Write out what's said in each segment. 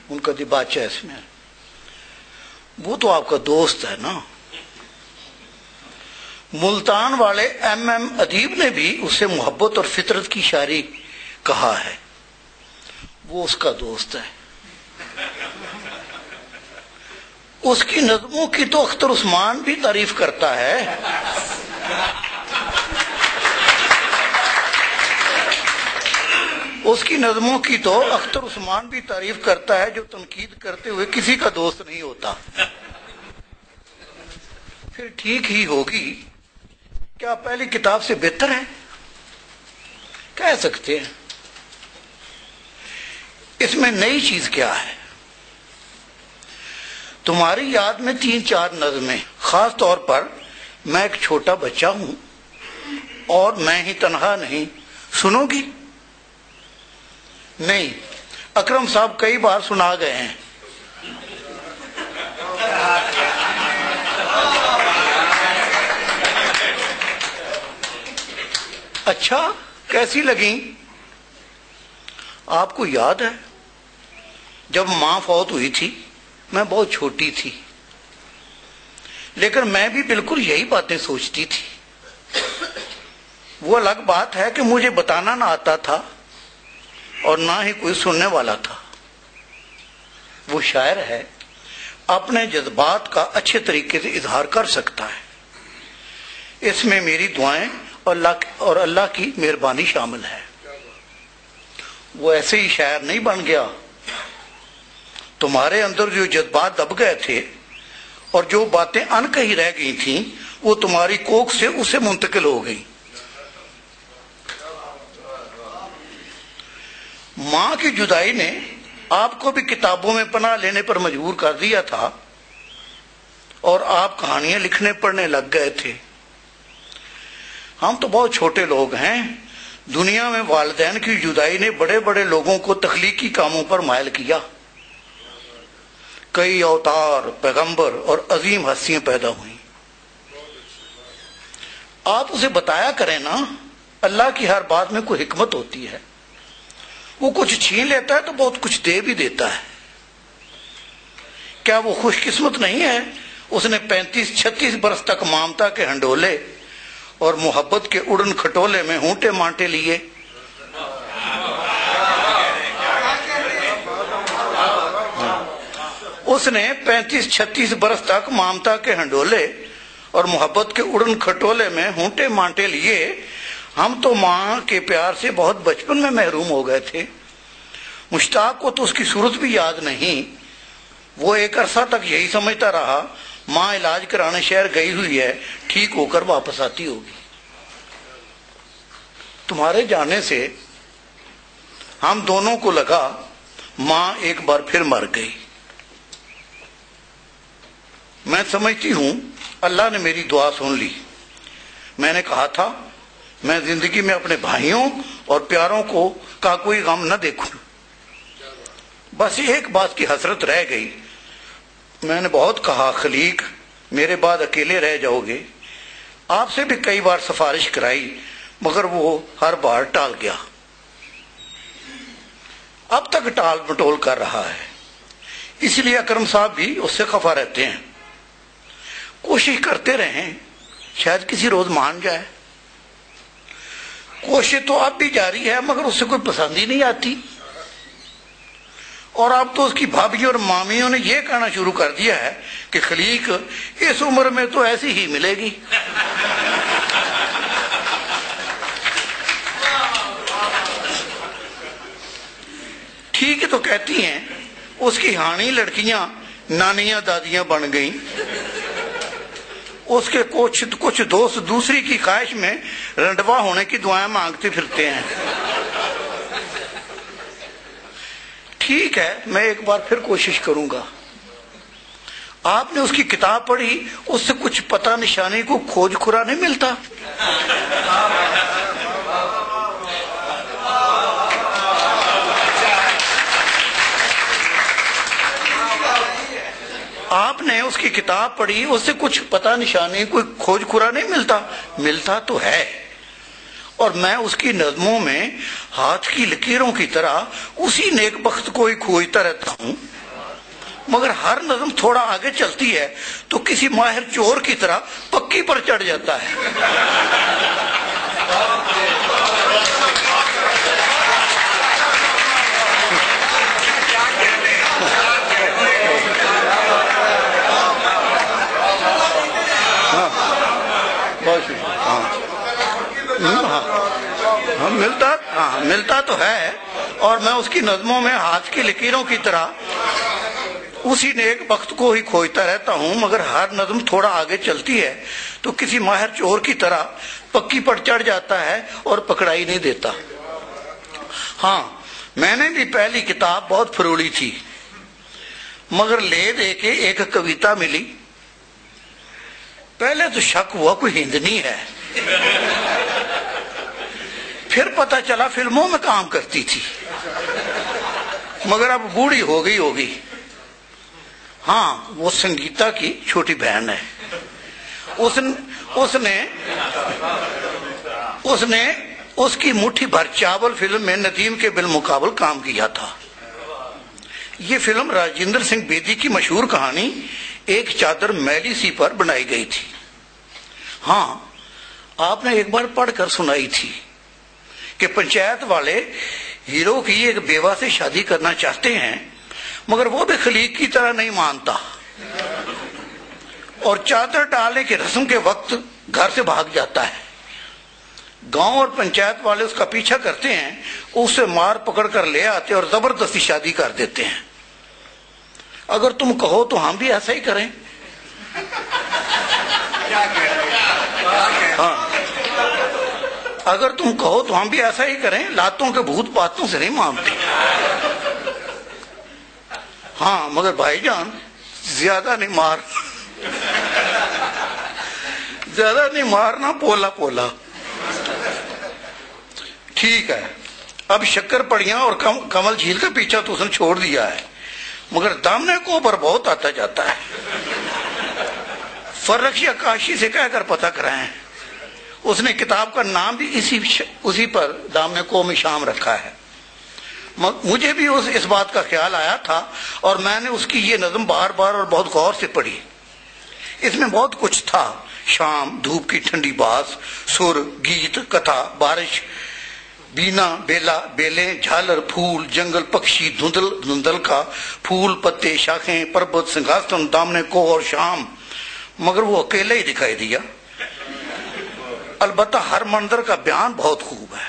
ان کا دباچہ اس میں، وہ تو آپ کا دوست ہے نا۔ ملتان والے ایم ادیب نے بھی اسے محبت اور فطرت کی شاعری کہا ہے، وہ اس کا دوست ہے۔ اس کی نظموں کی تو اختر عثمان بھی تعریف کرتا ہے۔ اس کی نظموں کی تو اختر عثمان بھی تعریف کرتا ہے، جو تنقید کرتے ہوئے کسی کا دوست نہیں ہوتا۔ پھر ٹھیک ہی ہوگی، کیا پہلی کتاب سے بہتر ہے؟ کہہ سکتے ہیں۔ اس میں نئی چیز کیا ہے؟ تمہاری یاد میں 3-4 نظمیں، خاص طور پر میں ایک چھوٹا بچہ ہوں اور میں ہی تنہا نہیں، سنو گی؟ نہیں، اکرم صاحب کئی بار سنا گئے ہیں۔ اچھا، کیسی لگیں؟ آپ کو یاد ہے جب ماں فوت ہوئی تھی، میں بہت چھوٹی تھی، لیکن میں بھی بالکل یہی باتیں سوچتی تھی۔ وہ الگ بات ہے کہ مجھے بتانا نہ آتا تھا اور نہ ہی کوئی سننے والا تھا۔ وہ شاعر ہے، اپنے جذبات کا اچھے طریقے سے اظہار کر سکتا ہے۔ اس میں میری دعائیں اور اللہ کی مہربانی شامل ہے۔ وہ ایسے ہی شاعر نہیں بن گیا۔ تمہارے اندر جو جذبات دب گئے تھے اور جو باتیں ان کہی رہ گئی تھیں، وہ تمہاری کوکھ سے اسے منتقل ہو گئی۔ ماں کی جدائی نے آپ کو بھی کتابوں میں پناہ لینے پر مجبور کر دیا تھا اور آپ کہانیاں لکھنے پڑھنے لگ گئے تھے۔ ہم تو بہت چھوٹے لوگ ہیں۔ دنیا میں والدین کی جدائی نے بڑے بڑے لوگوں کو تخلیقی کاموں پر مائل کیا۔ کئی اوتار، پیغمبر اور عظیم ہستیاں پیدا ہوئیں۔ آپ اسے بتایا کریں نا، اللہ کی ہر بات میں کوئی حکمت ہوتی ہے۔ وہ کچھ چھین لیتا ہے تو بہت کچھ دے بھی دیتا ہے۔ کیا وہ خوش قسمت نہیں ہے؟ اس نے 35-36 برس تک مامتا کے ہنڈولے اور محبت کے اڑن کھٹولے میں ہونٹے مانٹے لیے۔ اس نے 35-36 برس تک مامتا کے ہنڈولے اور محبت کے اڑن کھٹولے میں ہونٹے مانٹے لیے۔ ہم تو ماں کے پیار سے بہت بچپن میں محروم ہو گئے تھے۔ مشتاق کو تو اس کی صورت بھی یاد نہیں۔ وہ ایک عرصہ تک یہی سمجھتا رہا ماں علاج کرانے شہر گئی ہوئی ہے، ٹھیک ہو کر واپس آتی ہوگی۔ تمہارے جانے سے ہم دونوں کو لگا ماں ایک بار پھر مر گئی۔ میں سمجھتی ہوں اللہ نے میری دعا سن لی۔ میں نے کہا تھا میں زندگی میں اپنے بھائیوں اور پیاروں کا کوئی غم نہ دیکھوں۔ بس ایک بات کی حسرت رہ گئی۔ میں نے بہت کہا خلیق میرے بعد اکیلے رہ جاؤ گے۔ آپ سے بھی کئی بار سفارش کرائی مگر وہ ہر بار ٹال گیا۔ اب تک ٹال مٹول کر رہا ہے، اس لیے اکرم صاحب بھی اس سے خفا رہتے ہیں۔ کوشش کرتے رہیں، شاید کسی روز مان جائے۔ کوشش تو اب بھی جاری ہے مگر اسے کوئی پسند ہی نہیں آتی۔ اور اب تو اس کی بھابھیوں اور مامیوں نے یہ کہنا شروع کر دیا ہے کہ خلیق اس عمر میں تو ایسی ہی ملے گی۔ ٹھیک ہے تو کہتی ہیں اس کی ہانی لڑکیاں نانیاں دادیاں بن گئیں۔ اس کے کچھ دوست دوسری کی خواہش میں رنڈوا ہونے کی دعائیں مانگتے پھرتے ہیں۔ ٹھیک ہے، میں ایک بار پھر کوشش کروں گا۔ آپ نے اس کی کتاب پڑھی، اس سے کچھ پتہ نشانی کو کھوج کھرا نہیں ملتا؟ آپ نے اس کی کتاب پڑھی، اس سے کچھ پتہ نشانی کوئی کھوج کھرا نہیں ملتا؟ ملتا تو ہے، اور میں اس کی نظموں میں ہاتھ کی لکیروں کی طرح اسی نیک بخت کو ہی کھوجتا رہتا ہوں مگر ہر نظم تھوڑا آگے چلتی ہے تو کسی ماہر چور کی طرح پکی پر چڑھ جاتا ہے۔ ملتا تو ہے، اور میں اس کی نظموں میں ہاتھ کی لکیروں کی طرح اسی نیک وقت کو ہی کھوجتا رہتا ہوں، مگر ہر نظم تھوڑا آگے چلتی ہے تو کسی ماہر چور کی طرح پکی پر چڑھ جاتا ہے اور پکڑائی نہیں دیتا۔ ہاں، میں نے بھی پہلی کتاب بہت فروڑی تھی، مگر لے دے کے ایک کویتا ملی۔ پہلے تو شک ہوا کوئی ہندنی ہے، پھر پتہ چلا فلموں میں کام کرتی تھی، مگر اب بوڑھی ہو گئی ہوگی۔ ہاں، وہ سنگیتا کی چھوٹی بہن ہے۔ اس نے اس کی مٹھی بھر چاول فلم میں ندیم کے بالمقابل کام کیا تھا۔ یہ فلم راجندر سنگھ بیدی کی مشہور کہانی ایک چادر میلی سی پر بنائی گئی تھی۔ ہاں، آپ نے ایک بار پڑھ کر سنائی تھی کہ پنچایت والے ہیرو کی ایک بیوہ سے شادی کرنا چاہتے ہیں، مگر وہ بھی خلیق کی طرح نہیں مانتا اور چادر ڈالنے کی رسم کے وقت گھر سے بھاگ جاتا ہے۔ گاؤں اور پنچایت والے اس کا پیچھا کرتے ہیں، اسے مار پکڑ کر لے آتے اور زبردستی شادی کر دیتے ہیں۔ اگر تم کہو تو ہم بھی ایسا ہی کریں۔ ہاں، اگر تم کہو تو ہم بھی ایسا ہی کریں، لاتوں کے بھوت باتوں سے نہیں مانتے۔ ہاں، مگر بھائی جان زیادہ نہیں مارنا، پولا پولا۔ ٹھیک ہے، اب شکر پڑیاں اور کمل جھیل کا پیچھا تو اس نے چھوڑ دیا ہے، مگر دامنے کو پر بہت آتا جاتا ہے۔ فرخ یا کاشی سے کہہ کر پتہ کرائیں، اس نے کتاب کا نام بھی اسی پر دامنے کو میں شام رکھا ہے۔ مجھے بھی اس بات کا خیال آیا تھا اور میں نے اس کی یہ نظم بار بار اور بہت غور سے پڑھی۔ اس میں بہت کچھ تھا، شام، دھوپ کی ٹھنڈی باس، سر، گیت، کتھا، بارش، بینا، بیلا، بیلیں، جھالر، پھول، جنگل، پکشی، دھندل کا، پھول، پتے، شاخیں، پربت، سنگھاسن، دامنے کو اور شام، مگر وہ اکیلے ہی دکھائی دیا۔ البتہ ہر منظر کا بیان بہت خوب ہے۔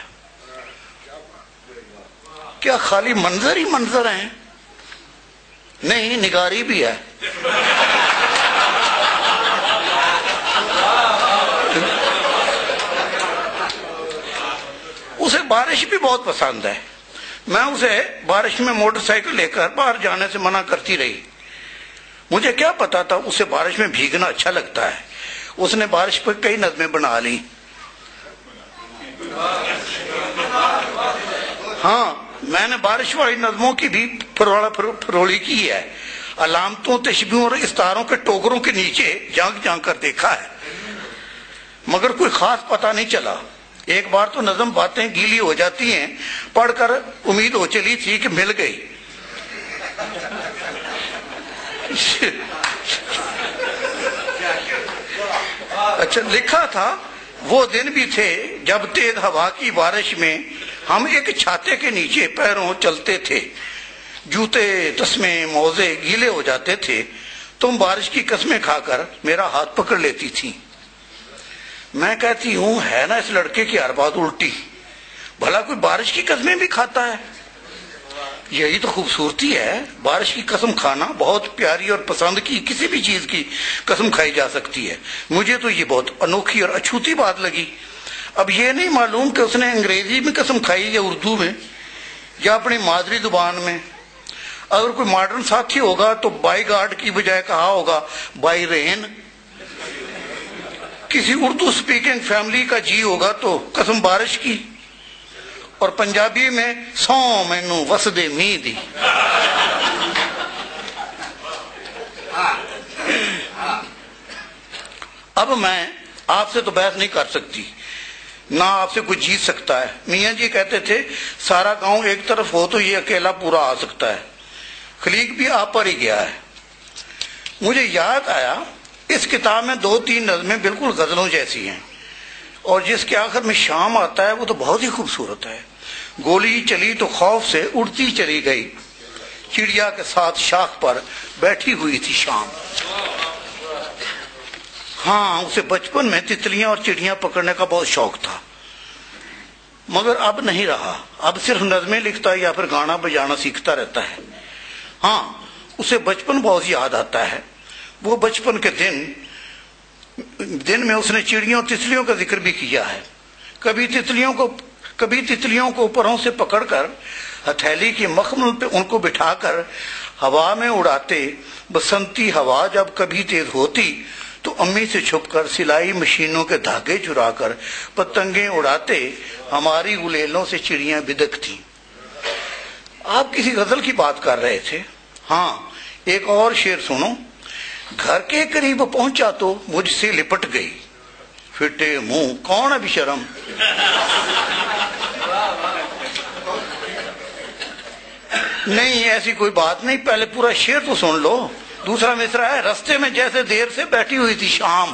کیا خالی منظر ہی منظر ہیں؟ نہیں، نگاری بھی ہے۔ اسے بارش بھی بہت پسند ہے۔ میں اسے بارش میں موٹر سائیکل لے کر باہر جانے سے منع کرتی رہی۔ مجھے کیا پتا تھا اسے بارش میں بھیگنا اچھا لگتا ہے۔ اس نے بارش پر کئی نظمیں بنا لی۔ ہاں، میں نے بارش والی نظموں کی بھی فروڑی کی ہے۔ علامتوں، تشبیہوں اور استعاروں کے ٹوکروں کے نیچے جھانک کر دیکھا ہے، مگر کوئی خاص پتہ نہیں چلا۔ ایک بار تو نظم باتیں گیلی ہو جاتی ہیں، پڑھ کر امید ہو چلی تھی کہ مل گئی۔ اچھا، لکھا تھا، وہ دن بھی تھے جب تیز ہوا کی بارش میں ہم ایک چھاتے کے نیچے پیروں چلتے تھے، جوتے، تسمے، موزے گیلے ہو جاتے تھے، تم بارش کی قسمیں کھا کر میرا ہاتھ پکڑ لیتی تھی۔ میں کہتی ہوں، ہے نا اس لڑکے کی ہر بات الٹی، بھلا کوئی بارش کی قسمیں بھی کھاتا ہے؟ یہی تو خوبصورتی ہے، بارش کی قسم کھانا۔ بہت پیاری اور پسند کی کسی بھی چیز کی قسم کھائی جا سکتی ہے۔ مجھے تو یہ بہت انوکھی اور اچھوتی بات لگی۔ اب یہ نہیں معلوم کہ اس نے انگریزی میں قسم کھائی یا اردو میں یا اپنی مادری زبان میں۔ اگر کوئی ماڈرن ساتھی ہوگا تو بائی گاڈ کی بجائے کہا ہوگا بائی رین۔ کسی اردو سپیکنگ فیملی کا جی ہوگا تو قسم بارش کی، اور پنجابی میں سو مینو وسدے می دی۔ اب میں آپ سے تو بحث نہیں کر سکتی، نہ آپ سے کوئی جیت سکتا ہے۔ میاں جی کہتے تھے سارا گاؤں ایک طرف ہو تو یہ اکیلا پورا آ سکتا ہے۔ خلیق بھی آپ پر ہی گیا ہے۔ مجھے یاد آیا اس کتاب میں 2-3 نظمیں بالکل غزلوں جیسی ہیں، اور جس کے آخر میں شام آتا ہے وہ تو بہت ہی خوبصورت ہے۔ گولی چلی تو خوف سے اڑتی چلی گئی، چڑیا کے ساتھ شاخ پر بیٹھی ہوئی تھی شام۔ ہاں، اسے بچپن میں تتلیاں اور چڑیاں پکڑنے کا بہت شوق تھا، مگر اب نہیں رہا۔ اب صرف نظمیں لکھتا ہے یا پھر گانا بجانا سیکھتا رہتا ہے۔ ہاں، اسے بچپن بہت یاد آتا ہے۔ وہ بچپن کے دن میں اس نے چڑیوں اور تتلیوں کا ذکر بھی کیا ہے۔ کبھی تتلیوں کو پروں سے پکڑ کر ہتھیلی کی مخمل پہ ان کو بٹھا کر ہوا میں اڑاتے۔ بسنتی ہوا جب کبھی تیز ہوتی تو امی سے چھپ کر سلائی مشینوں کے دھاگے چرا کر پتنگیں اڑاتے۔ ہماری گلیلوں سے چڑیاں بدکتی۔ آپ کسی غزل کی بات کر رہے تھے۔ ہاں، ایک اور شعر سنو۔ گھر کے قریب پہنچا تو مجھ سے لپٹ گئی، پھٹے منہ کون ہے بشرم۔ نہیں، ایسی کوئی بات نہیں، پہلے پورا شعر تو سن لو۔ دوسرا مصرع ہے، رستے میں جیسے دیر سے بیٹھی ہوئی تھی شام۔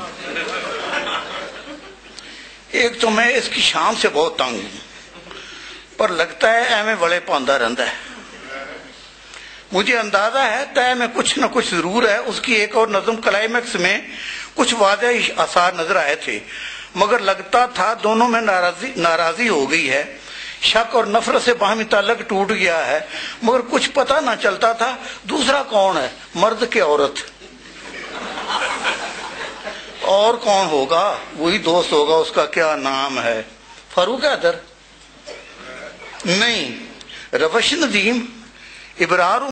ایک تو میں اس کی شام سے بہت تنگ ہوں، پر لگتا ہے ایویں بڑے پاندا رہندا ہے۔ مجھے اندازہ ہے طے میں کچھ نہ کچھ ضرور ہے۔ اس کی ایک اور نظم کلائمیکس میں کچھ واضح آثار نظر آئے تھے، مگر لگتا تھا دونوں میں ناراضی ہو گئی ہے، شک اور نفرت سے باہمی تعلق ٹوٹ گیا ہے، مگر کچھ پتہ نہ چلتا تھا دوسرا کون ہے، مرد کہ عورت۔ اور کون ہوگا؟ وہی دوست ہوگا، اس کا کیا نام ہے، فاروق حیدر؟ نہیں، روش ندیم، ابرار